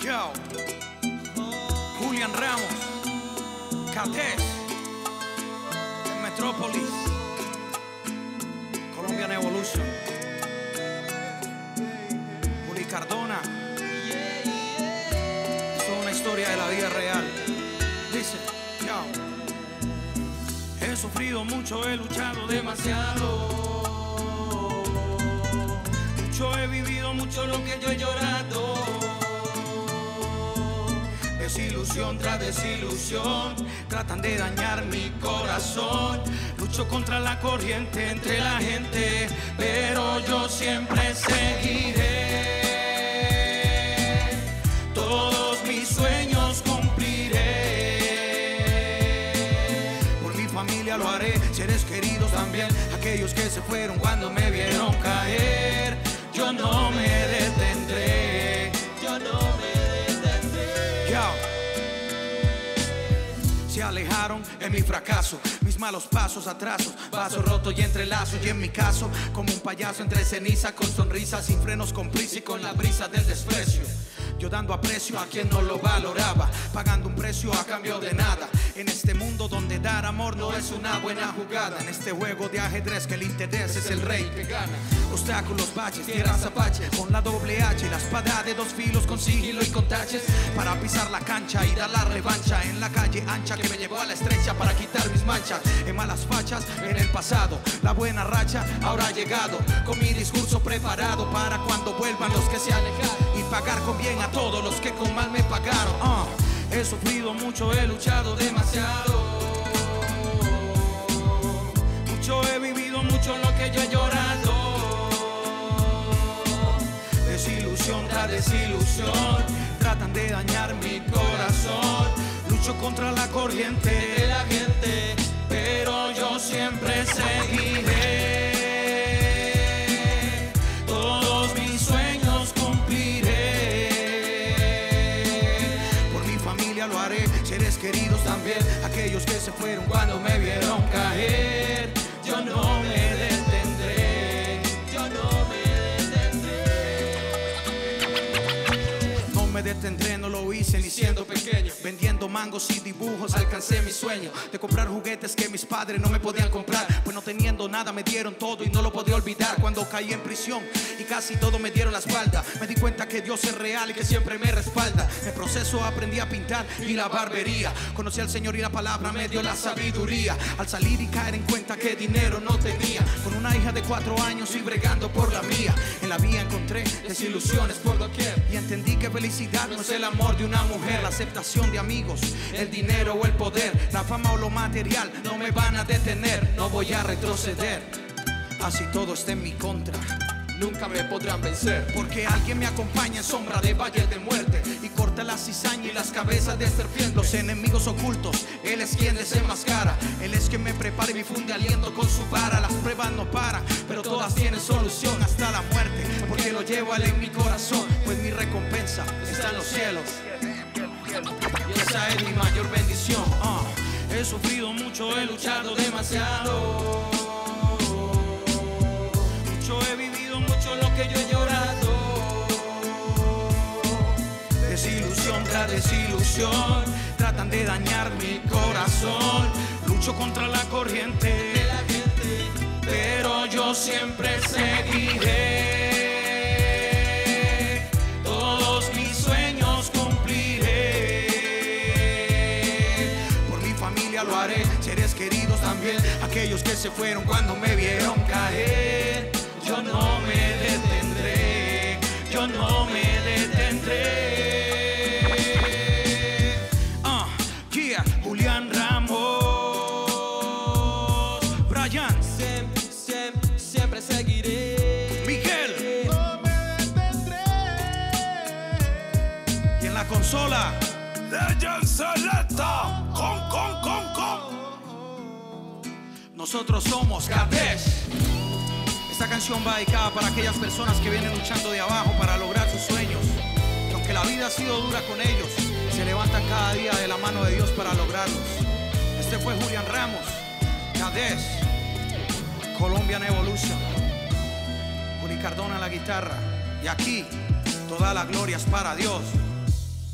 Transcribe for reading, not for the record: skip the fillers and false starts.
Yo, Julián Ramos, Catés, en Metrópolis, Colombian Evolution, Juli Cardona. Esto es una historia de la vida real. Dice, yo, he sufrido mucho, he luchado demasiado, mucho he vivido, mucho lo que yo he llorado. Desilusión tras desilusión, tratan de dañar mi corazón. Lucho contra la corriente entre la gente, pero yo siempre seguiré. Todos mis sueños cumpliré. Por mi familia lo haré, seres queridos también, aquellos que se fueron cuando me vieron caer. Yo no me detendré, yo no me detendré. Yo. Se alejaron en mi fracaso, mis malos pasos, atrasos, vasos rotos y entrelazos. Y en mi caso, como un payaso entre ceniza, con sonrisas, sin frenos, con prisa y con la brisa del desprecio. Yo dando aprecio a quien no lo valoraba, pagando un precio a cambio de nada. En este mundo donde dar amor no es una buena jugada. En este juego de ajedrez que el interés es el rey que gana. Obstáculos, baches, tierras apaches, con la doble H, la espada de dos filos con sigilo y con taches, para pisar la cancha y dar la revancha en la calle ancha que me llevó a la estrecha para quitar mis manchas. En malas fachas en el pasado, la buena racha ahora ha llegado, con mi discurso preparado para cuando vuelvan los que se alejaron, y pagar con bien a todos los que con mal me pagaron. He sufrido mucho, he luchado demasiado, mucho he vivido, mucho lo que yo he llorado. Desilusión tras desilusión, tratan de dañar mi corazón. Lucho contra la corriente de la gente, pero yo siempre seguiré. Todos mis sueños cumpliré. Por mi familia lo haré, seres queridos también, aquellos que se fueron cuando me vieron caer. Yo no me detendré, yo no me detendré. No me detendré, no lo hice ni siendo pequeño. Vendiendo mangos y dibujos alcancé mi sueño de comprar juguetes que mis padres no me podían comprar, pues no teniendo nada me dieron todo y no lo podía olvidar. Cuando caí en prisión y casi todo me dieron la espalda, me di cuenta que Dios es real y que siempre me respalda. En el proceso aprendí a pintar y la barbería, conocí al Señor y la palabra me dio la sabiduría. Al salir y caer en cuenta que dinero no tenía, con una hija de 4 años y bregando por la mía, en la vía encontré desilusiones por doquier, y entendí que felicidad no es el amor de una mujer, la aceptación de amigos, el dinero o el poder, la fama o lo material no me van a detener. No voy a retroceder, así todo está en mi contra, nunca me podrán vencer, porque alguien me acompaña en sombra de valles de muerte y corta la cizaña y las cabezas de serpientes. Los enemigos ocultos, Él es quien desenmascara, Él es quien me prepara y me funde aliento con su vara. Las pruebas no paran, pero todas tienen solución hasta la muerte, porque lo llevo a Él en mi corazón, pues mi recompensa está en los cielos y esa es mi mayor bendición. He sufrido mucho, he luchado demasiado, mucho he vivido, mucho lo que yo he llorado. Desilusión tras desilusión, tratan de dañar mi corazón. Lucho contra la corriente de la gente, pero yo siempre seguiré. Todos mis sueños cumpliré. Por mi familia lo haré, seres queridos también, aquellos que se fueron cuando me vieron caer. Yo no me detendré, yo no me detendré. Julián Ramos, Brian, siempre seguiré. Miguel, no me detendré. Y en la consola, Legend Selecta, con. nosotros somos Catés. Esta canción va dedicada para aquellas personas que vienen luchando de abajo para lograr sus sueños, que aunque la vida ha sido dura con ellos, se levantan cada día de la mano de Dios para lograrlos. Este fue Julián Ramos, Catés, Colombian Evolution, Juli Cardona en la guitarra, y aquí toda la gloria es para Dios.